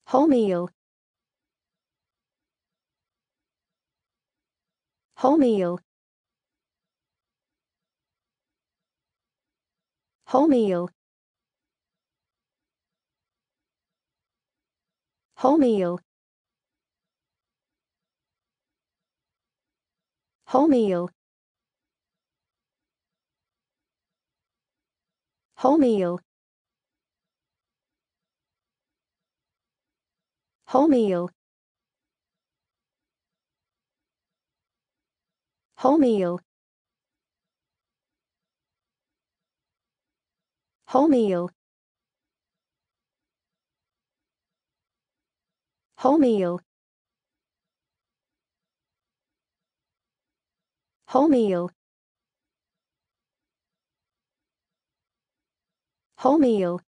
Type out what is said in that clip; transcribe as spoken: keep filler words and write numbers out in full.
Wholemeal. Wholemeal. Wholemeal. Wholemeal. Wholemeal. Wholemeal. Wholemeal. Wholemeal. Wholemeal. Wholemeal. Wholemeal. Wholemeal.